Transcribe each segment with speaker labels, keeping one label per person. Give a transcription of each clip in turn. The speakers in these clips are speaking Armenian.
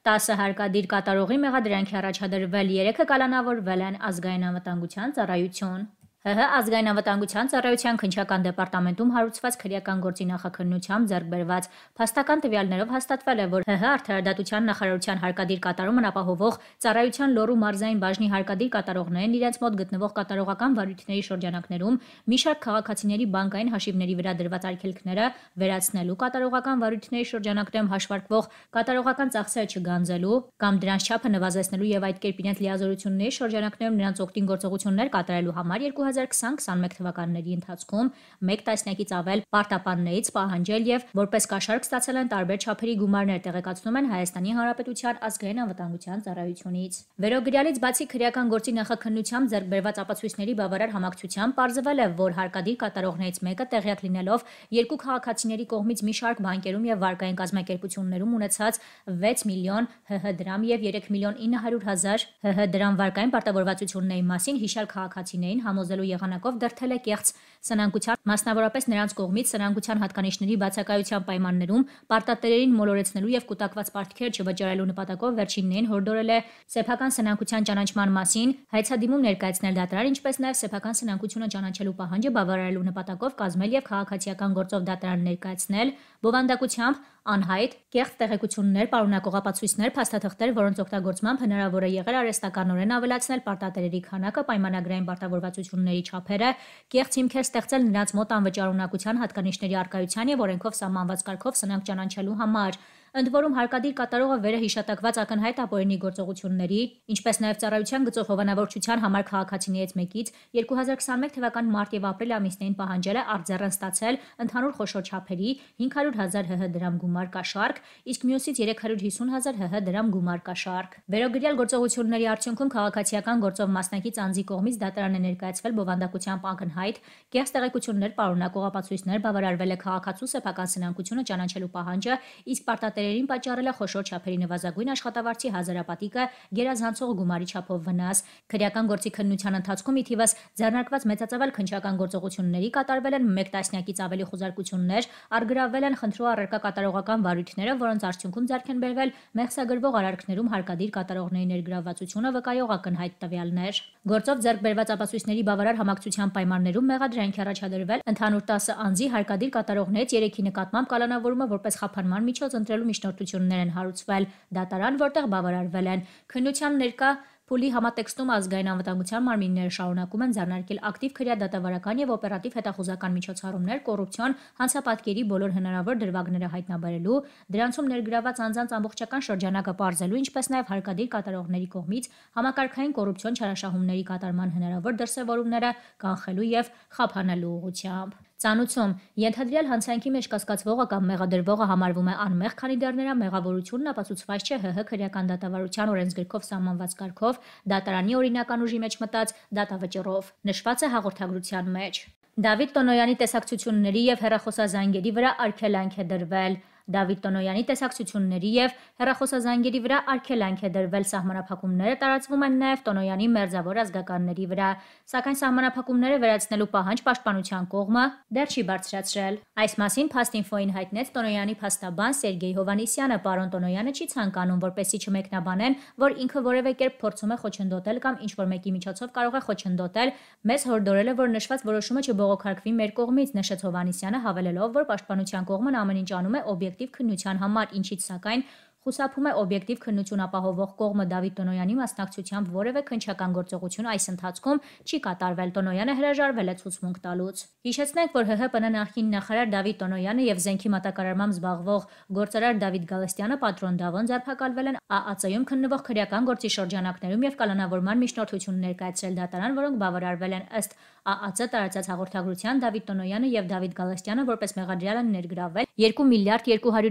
Speaker 1: 10 հարկադիր կատարողի մեղադրանքի առաջադրվել, 3-ը կալանավորվել են ազգային անվտանգության ծառայություն։ ՀՀ ազգային անվտանգության ծառայության քննչական դեպարտամենտում հարուցված քրեական գործի նախաքննությամբ ձեռք բերված փաստական տվյալներով հաստատվել է, որ ՀՀ արդարադատության նախարարության հարկադիր կատարումն ապահովող ծառայության լոռու մարզային բաժնի հարկադիր կատարողներն իրենց մոտ գտնվող կատարողական վարույթների շրջանակներում մի շարք քաղաքացիների բանկային հաշիվների վրա դրված արգելքները վերացնելու, կատարողական վարույթների շրջանակներում հաշվարկվող կատարողական ծախսերը չգանձելու կամ դրանց չափը նվազեցնելու եւ այդ կերպ իրենց լիազորությունների շրջանակներում նրանց օգտին գործողություններ կատարելու համար 2020-21 թվականների ընթացքում մեկ տասնյակից ավել պարտապաններից պահանջել եւ որպես կաշառք ստացել են տարբեր չափերի գումարներ, տեղեկացնում են Հայաստանի Հանրապետության ազգային անվտանգության ծառայությունից։ Վերոգրյալից բացի քրեական գործի նախաքննությամբ ձեռք բերված ապացույցների բավարար համակցությամբ պարզվել է, որ հարկադիր կատարողներից մեկը տեղյակ լինելով երկու քաղաքացիների կողմից մի շարք բանկերում եւ վարկային կազմակերպություններում ունեցած 6 միլիոն ՀՀ դրամ եւ 3 միլիոն 900 հազար ՀՀ դրամ վարկային պարտավորվածությունների մասին հիշյալ քաղաքացիներին համոզելու եղանակով դրդել է կեղծ սնանկության, մասնավորապես նրանց կողմից սնանկության հատկանիշների բացակայության պայմաններում պարտատերերին մոլորեցնելու եւ կուտակված պարտքեր չվճարելու նպատակով վերջիններին հորդորել է սեփական սնանկության ճանաչման մասին հայցադիմում ներկայացնել դատարան, ինչպես նաեւ սեփական սնանկությունը ճանաչելու պահանջը բավարարելու նպատակով կազմել եւ քաղաքացիական գործով դատարան ներկայացնել բովանդակությամբ անհայտ կեղծ տեղեկություններ պարունակող ապացույցներ, փաստաթղթեր, որոնց օգտագործմամբ հնարավոր է եղել արհեստականորեն ավելացնել պարտատերերի քանակը, պայմանագրային պարտավորվածությունների չափերը, կեղծ հիմքեր ստեղծել նրանց մոտ անվճարունակության հատկանիշների առկայության եւ օրենքով սահմանված կարգով սնանկ ճանաչելու համար։ Ընդ որում հարկադիր կատարողը վերը հիշատակված ակնհայտ ապօրինի գործողությունների, ինչպես նաև ծառայության գծով հովանավորչության համար քաղաքացիներից մեկից 2021 թվականի մարտ եւ ապրիլ ամիսներին պահանջել է արձեռն ստացել ընդհանուր խոշոր չափերի 500,000 ՀՀ դրամ գումար կաշառք, իսկ մյուսից 350,000 ՀՀ դրամ գումար կաշառք։ Վերոգրյալ գործողությունների արդյունքում քաղաքացիական գործով մասնակից անձի կողմից դատարան է ներկայացվել բովանդակությամբ ակնհայտ կեղծ տեղեկություններ պարունակող ապացույցներ, բավարարվել է քաղաքացու սեփական սնանկությունը ճանաչելու պահանջը, իսկ պարտատերերին պատճառել է խոշոր չափերի նվազագույն աշխատավարձի հազարապատիկը գերազանցող գումարի չափով վնաս։ Քրեական գործի քննության ընթացքում ի թիվս ձեռնարկված մեծածավալ քննչական գործողությունների կատարվել են մեկ տասնյակից ավելի խուզարկություններ, առգրավվել են խնդրու առարկա կատարողական վարույթները, որոնց արդյունքում ձեռք են բերվել մեղսագրվող արարքներում հարկադիր կատարողների ներգրավվածությունը վկայող ակնհայտ տվյալներ։ Գործով ձեռք բերված ապացույցների բավարար համակցության պայմաններում մեղադրանք է առաջադրվել ընդհանուր 10 անձի հարկադիր կատարողներից 3-ի նկատմամբ կալանավորումը որպես խափանման միջոց ընտրելու միջնորդություններ են հարուցվել դատարան, որտեղ բավարարվել են։ Քննության ներկա փուլի համատեքստում ազգային անվտանգության մարմինները շարունակում են ձեռնարկել ակտիվ քրեադատավարական եւ օպերատիվ հետախուզական միջոցառումներ կոռուպցիոն հանցապատկերի բոլոր հնարավոր դրվագները հայտնաբերելու, դրանցում ներգրաված անձանց ամբողջական շրջանակը պարզելու, ինչպես նաեւ հարկադիր կատարողների կողմից համակարգային կոռուպցիոն չարաշահումների կատարման հնարավոր դրսևորումները կանխելու եւ խափանելու ուղղությամբ։ Ծանուցում ենթադրյալ հանցանքի մեջ կասկածվողը կամ մեղադրվողը համարվում է անմեղ, քանի դեռ նրա մեղավորությունն ապացուցված չէ ՀՀ քրեական դատավարության օրենսգրքով սահմանված կարգով դատարանի օրինական ուժի մեջ մտած դատավճռով, նշված է հաղորդագրության մեջ։ Դավիդ Տոնոյանի տեսակցությունների եւ հեռախոսազանգերի վրա արգելանք է դրվել։ Դավիդ Տոնոյանի տեսակցությունների եւ հեռախոսազանգերի վրա արգելանք է դրվել, սահմանափակումները տարածվում են նաեւ Տոնոյանի մերձավոր ազգականների վրա, սակայն սահմանափակումները վերացնելու պահանջ պաշտպանության կողմը դեռ չի բարձրացրել։ Այս մասին Փաստինֆոյին հայտնեց Տոնոյանի փաստաբան Սերգեյ Հովանիսյանը։ Պարոն Տոնոյանը չի ցանկանում, որպեսզի չմեկնաբանեն, որ ինքը որևէ կերպ փորձում է խոչընդոտել կամ ինչ-որ մեկի միջոցով կարող է խոչընդոտել, մեզ հորդորել է, որ նշված որոշումը չբողոքարկվի մեր կողմից, նշեց Հովանիսյանը, հավելելով, որ պաշտպանության կողմն ամեն ինչ անում է օբյեկտիվ քննության համար, ինչից սակայն խուսափում է օբյեկտիվ քննություն ապահովող կողմը Դավիդ Տոնոյանի մասնակցությամբ որևէ քննչական գործողություն այս ընթացքում չի կատարվել։ Տոնոյանը հրաժարվել է ցուցմունք տալուց։ Հիշեցնենք, որ ՀՀՊՆ նախկին նախարար Դավիդ Տոնոյանը եւ զենքի մատակարարմամբ զբաղվող գործարար Դավիդ Գալստյանը պատրոն Դավոն ձերբակալվել են ԱԱԾ-ում քննվող քրեական գործի շրջանակներում եւ կալանավորման միջնորդություն ներկայացրել դատարան, որոնք բավարարվել են ըստ ԱԱԾ տարածած հաղորդագրության Դավիդ Տոնոյանը եւ Դավիդ Գալստյանը որպես մեղադրյալ են ներգրավվել 2 միլիարդ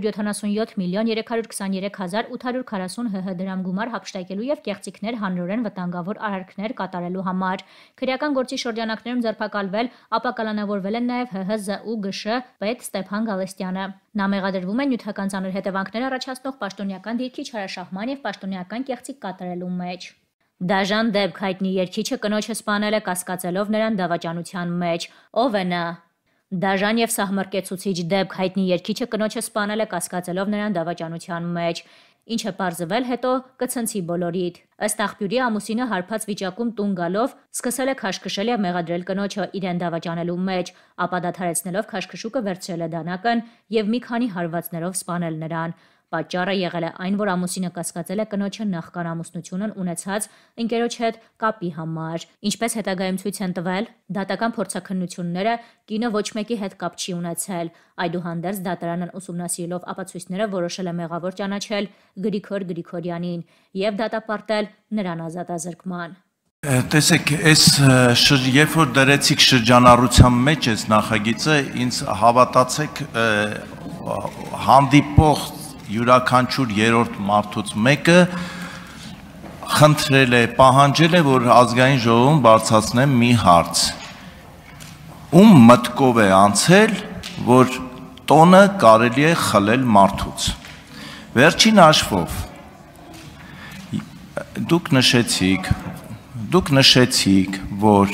Speaker 1: 277 միլիոն 323,840 ՀՀ դրամ գումար հափշտակելու եւ կեղծիքներ հանրորեն վտանգավոր արարքներ կատարելու համար։ Քրեական գործի շրջանակներում ձերբակալվել, ապա կալանավորվել են նաեւ ՀՀԶ-ու ԳՇ պետ Ստեփան Գալստյանը։ Նա մեղադրվում է նյութական ծանր հետևանքներ առաջացնող պաշտոնյական դիրքի չարաշահման եւ պաշտոնյական կեղծիք կատարելու մեջ։ Դաժան դեպք հայտնի երգիչը կնոջը սպանել է կասկածելով նրան դավաճանության մեջ։ Ով է նա։ Դաժան եւ սահմռկեցուցիչ դեպք հայտնի երգիչը կնոջը սպանել է կասկածելով նրան դավաճանության մեջ։ ինչը պարզվել հետո կցնցի բոլորիդ։ Ըստ աղբյուրի ամուսինը հարբած վիճակում տուն գալով սկսել է քաշքշել և մեղադրել կնոջը իրեն դավաճանելու մեջ, ապա դադարեցնելով քաշքշուկը վերցրել է դանակն և մի քանի հարվածներով սպանել նրան։ Պատճառը եղել է այն, որ ամուսինը կասկածել է կնոջը նախքան ամուսնությունն ունեցած ընկերոջ հետ կապի համար։ Ինչպես հետագայում ցույց են տվել դատական փորձաքննությունները, կինը ոչ մեկի հետ կապ չի ունեցել։ Այդուհանդերձ դատարանն ուսումնասիրելով ապացույցները որոշել է մեղավոր ճանաչել Գրիգոր Գրիգորյանին և դատապարտել նրան ազատազրկման։
Speaker 2: Տեսեք, երբ որ դրեցիք շրջանառության մեջ այս նախագիծը, ինձ հավատացեք, հանդիպող յուրաքանչյուր երրորդ մարդուց մեկը խնդրել է, պահանջել է, որ ազգային ժողովում բարձրացնեմ մի հարց. ում մտքով է անցել, որ տոնը կարելի է խլել մարդուց։ Վերջին հաշվով դուք նշեցիք, որ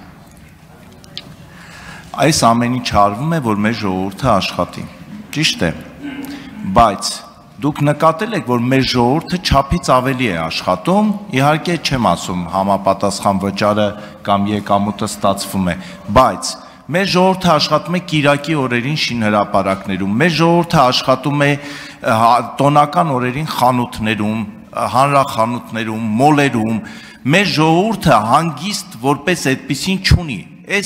Speaker 2: այս ամեն ինչ արվում է, որ մեր ժողովուրդը աշխատի։ Ճիշտ է, բայց դուք նկատել եք, որ մեր ժողովուրդը չափից ավելի է աշխատում, իհարկե չեմ ասում համապատասխան վճարը կամ եկամուտը ստացվում է, բայց մեր ժողովուրդը աշխատում է կիրակի օրերին շինհրապարակներում, մեր ժողովուրդը աշխատում է տոնական օրերին խանութներում, հանրախանութներում, մոլերում, մեր ժողովուրդը հանգիստ որպես այդպիսին չունի։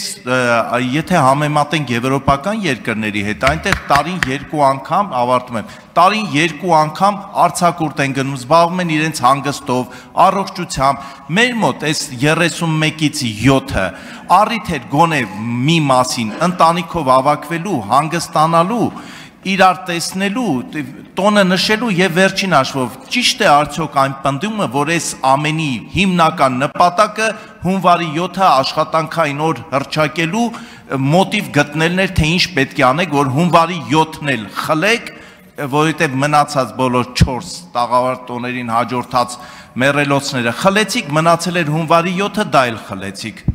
Speaker 2: Եթե համեմատենք եվրոպական երկրների հետ, այնտեղ տարին 2 անգամ, ավարտում եմ, տարին 2 անգամ արձակուրդ են գնում, զբաղվում են իրենց հանգստով, առողջությամբ, մեր մոտ այս 31-ից 7-ը առիթ էր գոնե մի մասին, ընտանիքով հավաքվելու, հանգստանալու, իրար տեսնելու, տոնը նշելու և վերջին հաշվով, ճիշտ է արդյոք այն պնդումը, որ այս ամենի հիմնական նպատակը հունվարի 7-ը աշխատանքային օր հռչակելու մոտիվ գտնելն էր, թե ինչ պետք է անեք, որ հունվարի 7-ն էլ խլեք, որովհետև մնացած բոլոր 4 տաղավար տոներին հաջորդած մեռելոցները խլեցիք, մնացել էր հունվարի 7-ը, դա էլ խլեցիք։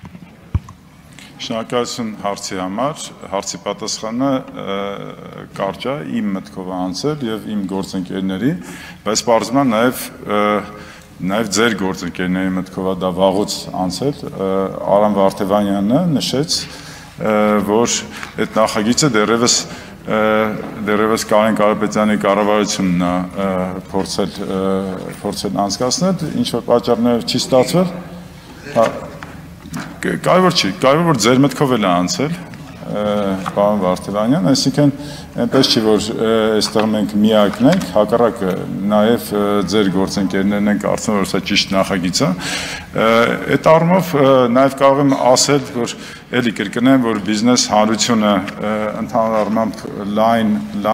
Speaker 3: Շնորհակալություն հարցի համար, հարցի պատասխանը կարճ է, իմ մտքով անցել և իմ գործընկերների, բայց պարզվում է նաև ձեր գործընկերների մտքով դա վաղուց անցել, Արամ Վարդևանյանը նշեց, որ այդ նախագիծը դեռևս Կարեն Կարապետյանի կառավարությունն է փորձել անցկացնել, ինչ-որ պատճառներով չի ստացվել, կարևոր չի, կարևոր որ ձեր մտքով էլ է անցել, պարոն Վարդևանյան, այսինքն այնպես չի, որ այստեղ մենք միակն ենք, հակառակը նաև ձեր գործընկերներն են կարծում, որ սա ճիշտ նախագիծ է, այդ առումով նաև կարող եմ ասել, որ էլի կրկնեմ, որ բիզնես հանրությունը ընդհանուր առմամբ լայն